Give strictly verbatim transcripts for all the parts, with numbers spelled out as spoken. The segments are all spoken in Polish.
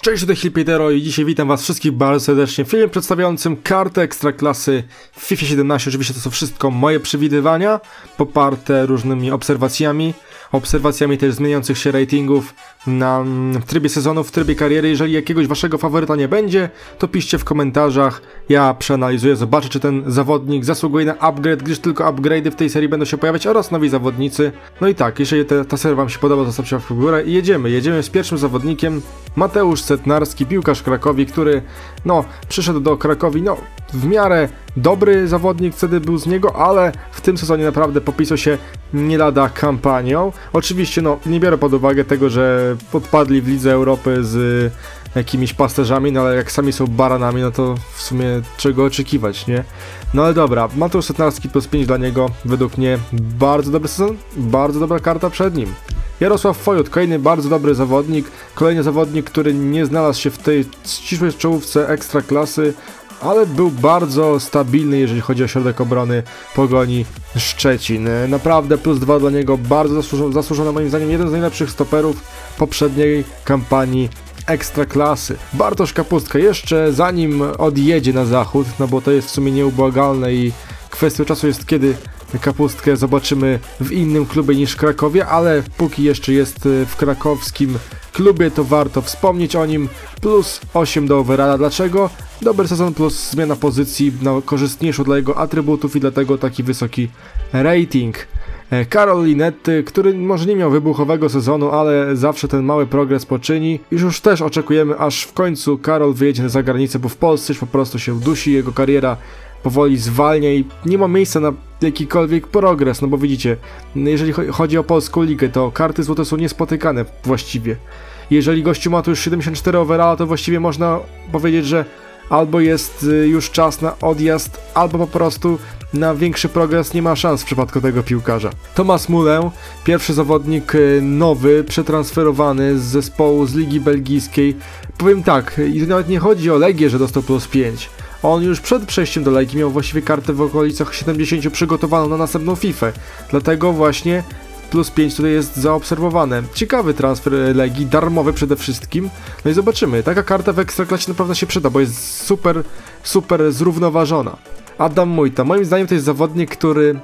Cześć, tutaj Hilpidero i dzisiaj witam was wszystkich bardzo serdecznie w filmie przedstawiającym kartę ekstraklasy w FIFA siedemnaście. Oczywiście to są wszystko moje przewidywania, poparte różnymi obserwacjami, obserwacjami też zmieniających się ratingów na, w trybie sezonu, w trybie kariery. Jeżeli jakiegoś waszego faworyta nie będzie, to piszcie w komentarzach, ja przeanalizuję, zobaczę, czy ten zawodnik zasługuje na upgrade, gdyż tylko upgrade'y w tej serii będą się pojawiać oraz nowi zawodnicy. No i tak, jeżeli te, ta seria wam się podoba, to zostawcie łapkę w górę i jedziemy, jedziemy z pierwszym zawodnikiem, Mateusz Setnarski, piłkarz Krakowi, który no przyszedł do Krakowi, no w miarę dobry zawodnik wtedy był z niego, ale w tym sezonie naprawdę popisał się nie lada kampanią. Oczywiście no nie biorę pod uwagę tego, że podpadli w Lidze Europy z jakimiś pasterzami, no ale jak sami są baranami, no to w sumie czego oczekiwać, nie? No ale dobra, Mateusz Setnarski plus pięć dla niego, według mnie bardzo dobry sezon, bardzo dobra karta przed nim. Jarosław Fojut, kolejny bardzo dobry zawodnik, kolejny zawodnik, który nie znalazł się w tej ścisłej czołówce ekstraklasy, ale był bardzo stabilny, jeżeli chodzi o środek obrony Pogoni Szczecin. Naprawdę plus dwa dla niego, bardzo zasłużony, zasłużony moim zdaniem, jeden z najlepszych stoperów poprzedniej kampanii ekstraklasy. Bartosz Kapustka jeszcze zanim odjedzie na zachód, no bo to jest w sumie nieubłagalne i kwestią czasu jest, kiedy Kapustkę zobaczymy w innym klubie niż Krakowie, ale póki jeszcze jest w krakowskim klubie, to warto wspomnieć o nim. Plus osiem do overalla. Dlaczego? Dobry sezon plus zmiana pozycji na korzystniejszą dla jego atrybutów i dlatego taki wysoki rating. Karol Linetty, który może nie miał wybuchowego sezonu, ale zawsze ten mały progres poczyni. Już już też oczekujemy, aż w końcu Karol wyjedzie za granicę, bo w Polsce już po prostu się dusi, jego kariera powoli zwalnia i nie ma miejsca na jakikolwiek progres, no bo widzicie, jeżeli chodzi o polską ligę, to karty złote są niespotykane właściwie. Jeżeli gościu ma tu już siedemdziesiąt cztery overalla, to właściwie można powiedzieć, że albo jest już czas na odjazd, albo po prostu na większy progres nie ma szans w przypadku tego piłkarza. Tomasz Müller, pierwszy zawodnik nowy, przetransferowany z zespołu z Ligi Belgijskiej. Powiem tak, i nawet nie chodzi o Legię, że dostał plus pięć. On już przed przejściem do Legii miał właściwie kartę w okolicach siedemdziesiąt przygotowaną na następną FIFA. Dlatego właśnie plus pięć tutaj jest zaobserwowane. Ciekawy transfer Legii, darmowy przede wszystkim. No i zobaczymy. Taka karta w Ekstraklasie naprawdę się przyda, bo jest super, super zrównoważona. Adam Mujta. Moim zdaniem to jest zawodnik, który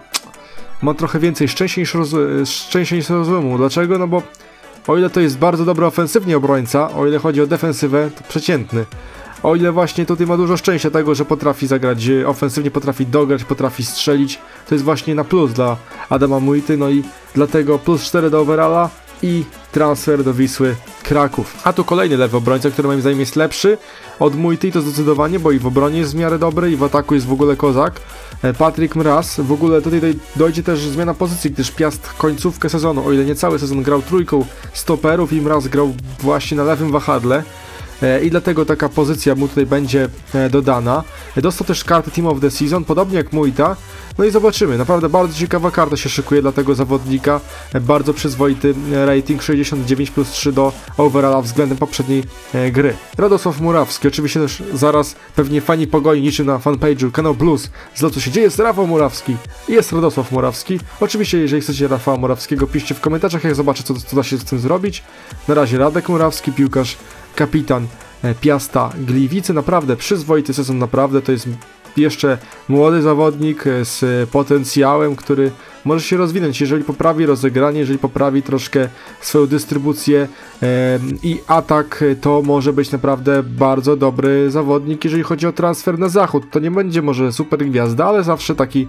ma trochę więcej szczęścia niż, roz... szczęścia niż rozumu. Dlaczego? No bo o ile to jest bardzo dobry ofensywnie obrońca, o ile chodzi o defensywę, to przeciętny. O ile właśnie tutaj ma dużo szczęścia tego, że potrafi zagrać ofensywnie, potrafi dograć, potrafi strzelić, to jest właśnie na plus dla Adama Mujty, no i dlatego plus cztery do overalla i transfer do Wisły Kraków. A tu kolejny lewy obrońca, który moim zdaniem jest lepszy od Mujty i to zdecydowanie, bo i w obronie jest w miarę dobry i w ataku jest w ogóle kozak. Patryk Mraz, w ogóle tutaj dojdzie też zmiana pozycji, gdyż Piast końcówkę sezonu, o ile nie cały sezon grał trójką stoperów i Mraz grał właśnie na lewym wahadle. I dlatego taka pozycja mu tutaj będzie dodana. Dostał też kartę Team of the Season, podobnie jak Mujta. No i zobaczymy, naprawdę bardzo ciekawa karta się szykuje dla tego zawodnika. Bardzo przyzwoity rating, sześćdziesiąt dziewięć plus trzy do overalla względem poprzedniej gry. Radosław Murawski, oczywiście też zaraz pewnie fani Pogoni niczym na fanpage'u Kanał Blues z co się dzieje, jest Rafał Murawski. Jest Radosław Murawski. Oczywiście jeżeli chcecie Rafała Murawskiego, piszcie w komentarzach, jak zobaczę co, co da się z tym zrobić. Na razie Radek Murawski, piłkarz, kapitan Piasta Gliwice, naprawdę przyzwoity sezon, naprawdę to jest jeszcze młody zawodnik z potencjałem, który może się rozwinąć, jeżeli poprawi rozegranie, jeżeli poprawi troszkę swoją dystrybucję e, i atak, to może być naprawdę bardzo dobry zawodnik, jeżeli chodzi o transfer na zachód. To nie będzie może super gwiazda, ale zawsze taki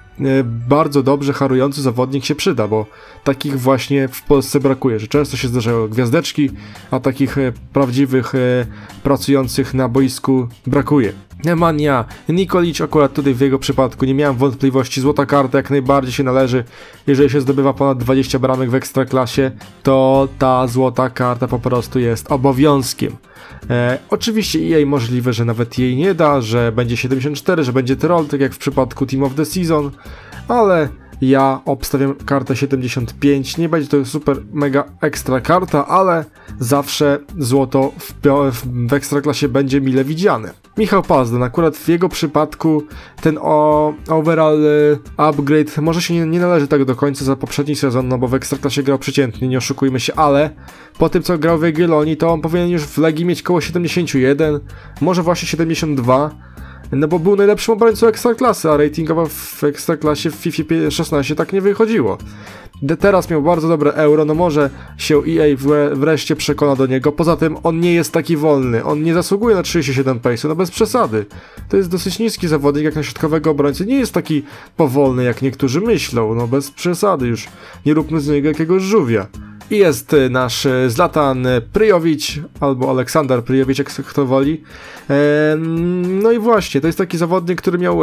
bardzo dobrze harujący zawodnik się przyda, bo takich właśnie w Polsce brakuje, że często się zdarzają gwiazdeczki, a takich prawdziwych pracujących na boisku brakuje. Nemanja Nikolić, akurat tutaj w jego przypadku nie miałem wątpliwości, złota karta jak najbardziej się należy. Jeżeli się zdobywa ponad dwadzieścia bramek w Ekstraklasie, to ta złota karta po prostu jest obowiązkiem. E, oczywiście E A możliwe, że nawet jej nie da, że będzie siedemdziesiąt cztery, że będzie troll, tak jak w przypadku Team of the Season, ale Ja obstawiam kartę siedemdziesiąt pięć. Nie będzie to super mega ekstra karta, ale zawsze złoto w, w, w ekstraklasie będzie mile widziane. Michał Pazdan, akurat w jego przypadku ten o, overall upgrade może się nie, nie należy tak do końca za poprzedni sezon, no bo w ekstraklasie grał przeciętnie, nie oszukujmy się, ale po tym co grał w Jagiellonii, to on powinien już w Legii mieć koło siedemdziesiąt jeden, może właśnie siedemdziesiąt dwa. No bo był najlepszym obrońcą ekstraklasy, a ratingowo w ekstraklasie w FIFA szesnaście tak nie wychodziło. De teraz miał bardzo dobre euro, no może się E A wreszcie przekona do niego. Poza tym on nie jest taki wolny, on nie zasługuje na trzydzieści siedem pace'u, no bez przesady. To jest dosyć niski zawodnik jak na środkowego obrońcy, nie jest taki powolny jak niektórzy myślą, no bez przesady już. Nie róbmy z niego jakiegoś żółwia. I jest nasz Zlatan Pryjowicz, albo Aleksander Pryjowicz, jak kto woli. No i właśnie, to jest taki zawodnik, który miał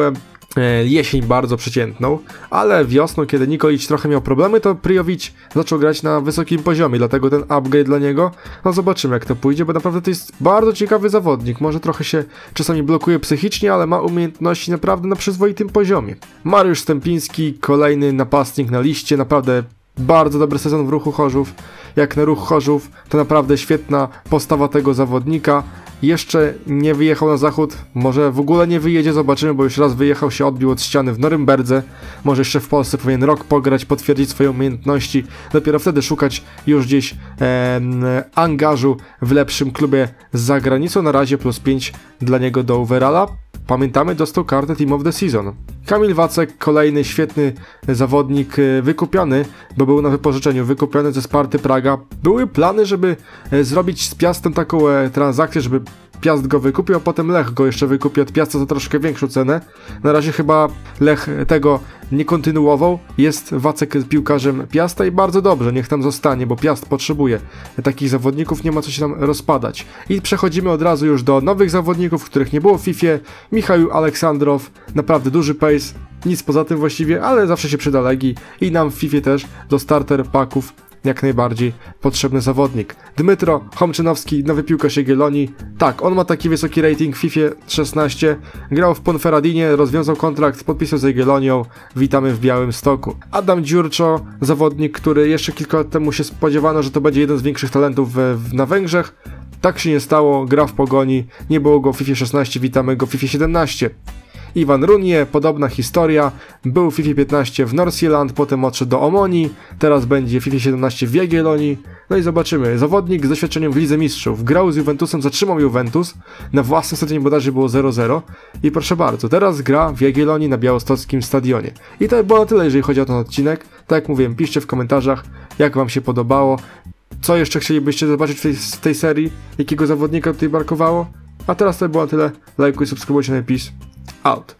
jesień bardzo przeciętną, ale wiosną, kiedy Nikolić trochę miał problemy, to Pryjowicz zaczął grać na wysokim poziomie, dlatego ten upgrade dla niego, no zobaczymy jak to pójdzie, bo naprawdę to jest bardzo ciekawy zawodnik, może trochę się czasami blokuje psychicznie, ale ma umiejętności naprawdę na przyzwoitym poziomie. Mariusz Stępiński, kolejny napastnik na liście, naprawdę bardzo dobry sezon w Ruchu Chorzów. Jak na Ruch Chorzów, to naprawdę świetna postawa tego zawodnika. Jeszcze nie wyjechał na zachód, może w ogóle nie wyjedzie, zobaczymy, bo już raz wyjechał, się odbił od ściany w Norymberdze. Może jeszcze w Polsce powinien rok pograć, potwierdzić swoje umiejętności, dopiero wtedy szukać już gdzieś e, angażu w lepszym klubie za granicą. Na razie plus pięć dla niego do overalla. Pamiętamy, dostał kartę Team of the Season. Kamil Wacek, kolejny świetny zawodnik, wykupiony, bo był na wypożyczeniu, wykupiony ze Sparty Praga. Były plany, żeby zrobić z Piastem taką transakcję, żeby Piast go wykupił, a potem Lech go jeszcze wykupił od Piasta za troszkę większą cenę. Na razie chyba Lech tego nie kontynuował. Jest Wacek piłkarzem Piasta i bardzo dobrze, niech tam zostanie, bo Piast potrzebuje takich zawodników, nie ma co się tam rozpadać. I przechodzimy od razu już do nowych zawodników, których nie było w Fifie. Michał Aleksandrow, naprawdę duży pace, nic poza tym właściwie, ale zawsze się przyda Legii i nam w Fifie też do starter packów jak najbardziej potrzebny zawodnik. Dmytro Chomczynowski, nowy piłkarz Jagiellonii. Tak, on ma taki wysoki rating w FIFA szesnaście. Grał w Ponferradinie, rozwiązał kontrakt, podpisał z Jagiellonią. Witamy w Białymstoku. Adam Dziurczo, zawodnik, który jeszcze kilka lat temu się spodziewano, że to będzie jeden z większych talentów w, w, na Węgrzech. Tak się nie stało, gra w Pogoni. Nie było go w FIFA szesnaście, witamy go w FIFA siedemnaście. Iwan Runie, podobna historia, był w FIFA piętnaście w Nordsjælland, potem odszedł do Omonii, teraz będzie w FIFA siedemnaście w Jagiellonii. No i zobaczymy, zawodnik z doświadczeniem w Lidze Mistrzów, grał z Juventusem, zatrzymał Juventus, na własnym stadionie bodajże było zero zero i proszę bardzo, teraz gra w Jagiellonii na białostockim stadionie. I to było na tyle, jeżeli chodzi o ten odcinek. Tak jak mówiłem, piszcie w komentarzach, jak wam się podobało, co jeszcze chcielibyście zobaczyć w tej, w tej serii, jakiego zawodnika tutaj brakowało. A teraz to było na tyle, lajkuj, subskrybujcie, napis. Out.